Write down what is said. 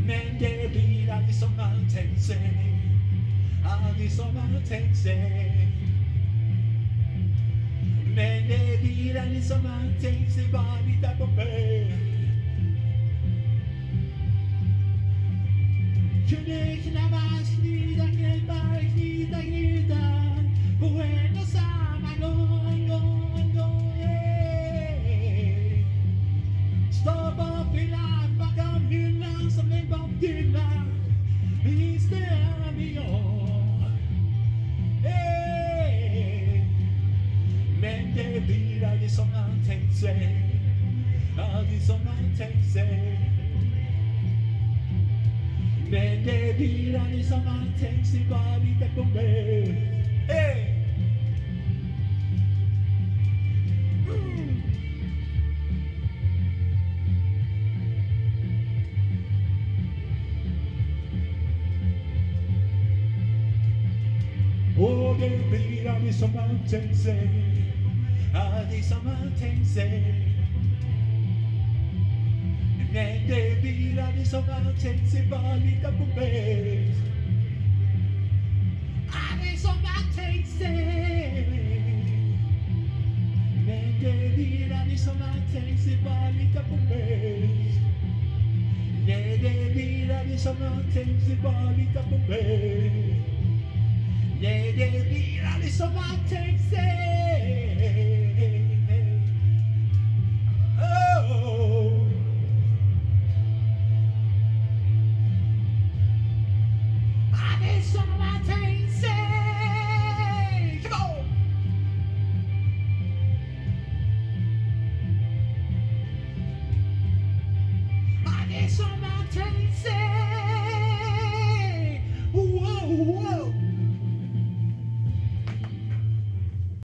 Men det blir aldrig som man tänkt sig. Aldrig som man tänkt sig. Men det blir aldrig som man tänkt sig. Bara lita på mig. Kunde knappast knyta på en och samma gång, hey. Stoppa upp i lamp bakom hyllan som en Bob Dylan. Visst är vi jag, hey. Men det blir aldrig som man tänkt sig. Aldrig som man tänkt sig. Men det blir aldrig som man tänkt sig. Bara lita på mig, hey. Och det blir aldrig som man tänkt sig. Aldrig som man tänkt sig. Men det blir aldrig som man tänkt sig. Bara lita på mig. Aldrig som man tänkt sig. Men det blir aldrig som man tänkt sig. Bara lita på mig. Nej, det blir aldrig som man tänkt sig. Bara lita på mig. Nej, det blir aldrig som man tänkt sig. Oh. Aldrig som man tänkt sig. Come on. Aldrig som man tänkt sig. Wow, wow.